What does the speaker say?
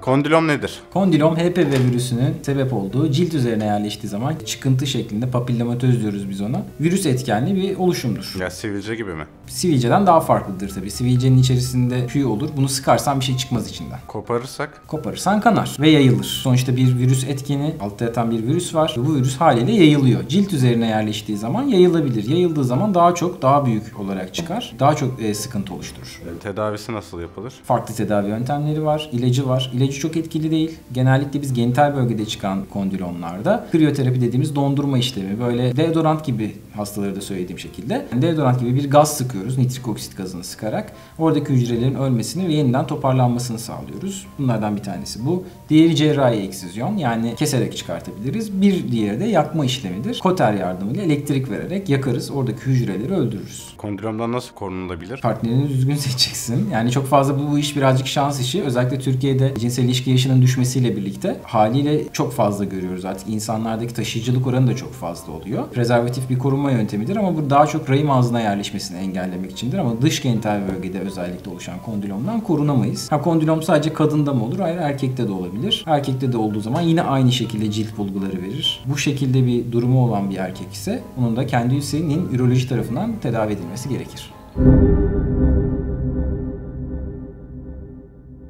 Kondilom nedir? Kondilom HPV virüsünün sebep olduğu cilt üzerine yerleştiği zaman çıkıntı şeklinde, papillomatöz diyoruz biz ona, virüs etkenli bir oluşumdur. Ya sivilce gibi mi? Sivilceden daha farklıdır tabii. Sivilcenin içerisinde tüy olur. Bunu sıkarsan bir şey çıkmaz içinden. Koparırsak? Koparırsan kanar ve yayılır. Sonuçta bir virüs etkeni, altta yatan bir virüs var. Bu virüs haliyle yayılıyor. Cilt üzerine yerleştiği zaman yayılabilir. Yayıldığı zaman daha çok, daha büyük olarak çıkar. Daha çok sıkıntı oluşturur. Tedavisi nasıl yapılır? Farklı tedavi yöntemleri var. İlacı var. İlacı çok etkili değil. Genellikle biz genital bölgede çıkan kondilomlarda kriyoterapi dediğimiz dondurma işlemi, böyle deodorant gibi, hastaları da söylediğim şekilde deodorant gibi bir gaz sıkıyoruz. Nitrik oksit gazını sıkarak oradaki hücrelerin ölmesini ve yeniden toparlanmasını sağlıyoruz. Bunlardan bir tanesi bu. Diğeri cerrahi eksizyon, yani keserek çıkartabiliriz. Bir diğeri de yakma işlemidir. Koter yardımıyla elektrik vererek yakarız. Oradaki hücreleri öldürürüz. Kondilomdan nasıl korunulabilir? Partnerini düzgün seçeceksin. Yani çok fazla bu iş birazcık şans işi. Özellikle Türkiye'de cinsel ilişki yaşının düşmesiyle birlikte haliyle çok fazla görüyoruz. Artık insanlardaki taşıyıcılık oranı da çok fazla oluyor. Prezervatif bir korunma yöntemidir ama bu daha çok rahim ağzına yerleşmesini engellemek içindir, ama dış genital bölgede özellikle oluşan kondilomdan korunamayız. Kondilom sadece kadında mı olur? Hayır, erkekte de olabilir. Erkekte de olduğu zaman yine aynı şekilde cilt bulguları verir. Bu şekilde bir durumu olan bir erkek ise onun da kendisinin üroloji tarafından tedavi edilmesi gerekir.